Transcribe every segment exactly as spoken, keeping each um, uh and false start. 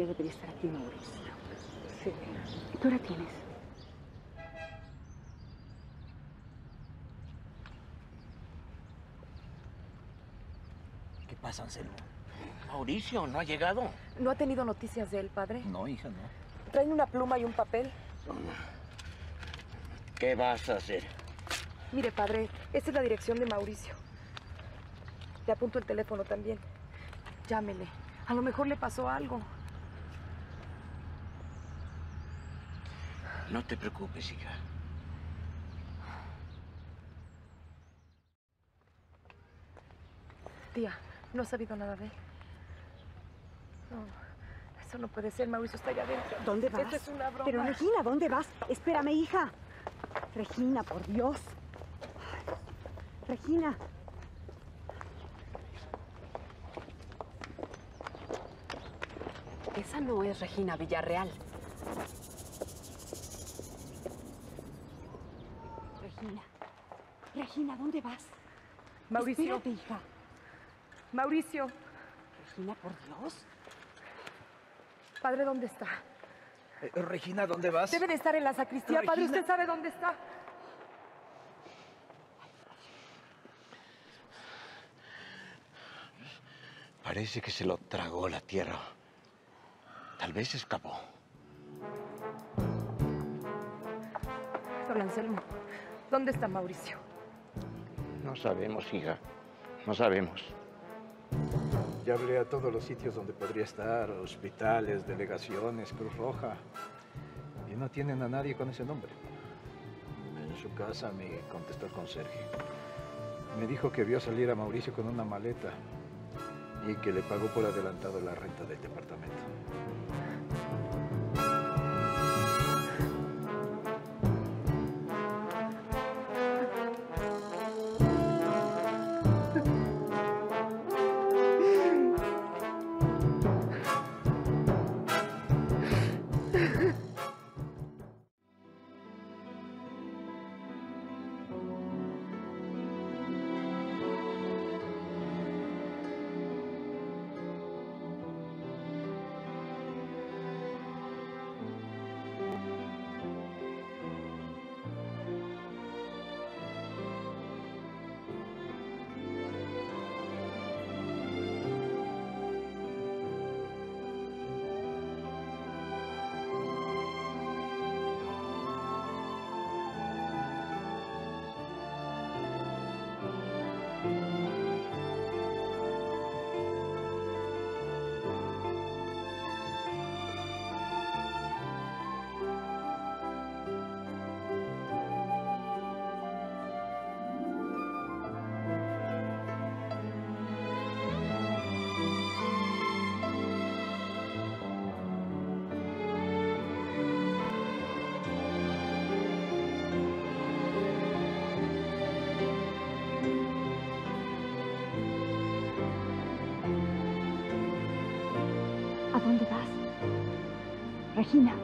Ya debería estar aquí, Mauricio. Sí. ¿Qué hora tienes? ¿Qué pasa, Anselmo? Mauricio, ¿no ha llegado? ¿No ha tenido noticias de él, padre? No, hija, no. ¿Traen una pluma y un papel? ¿Qué vas a hacer? Mire, padre, esta es la dirección de Mauricio. Le apunto el teléfono también. Llámele. A lo mejor le pasó algo. No te preocupes, hija. Tía, ¿no has sabido nada de él? No, eso no puede ser. Mauricio está allá adentro. ¿Dónde vas? Esto es una broma. Pero, Regina, ¿dónde vas? Espérame, hija. Regina, por Dios. Regina. Esa no es Regina Villarreal. Regina. Regina, ¿dónde vas? Mauricio. Espérate, hija. Mauricio. Regina, por Dios. Padre, ¿dónde está? Eh, Regina, ¿dónde vas? Debe de estar en la sacristía. Regina. Padre, ¿usted sabe dónde está? Parece que se lo tragó la tierra. Tal vez escapó. Don Anselmo, ¿dónde está Mauricio? No sabemos, hija. No sabemos. Ya hablé a todos los sitios donde podría estar, hospitales, delegaciones, Cruz Roja. Y no tienen a nadie con ese nombre. En su casa me contestó el conserje. Me dijo que vio salir a Mauricio con una maleta y que le pagó por adelantado la renta del departamento. ¿A dónde vas? Regina.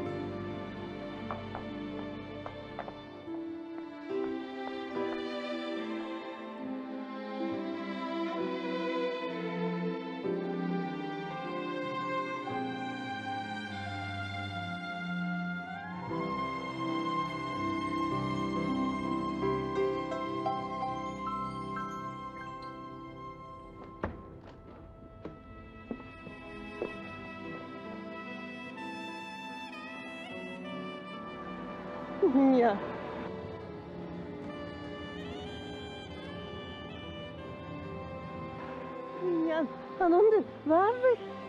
Niña. Niña, ¿a dónde vas?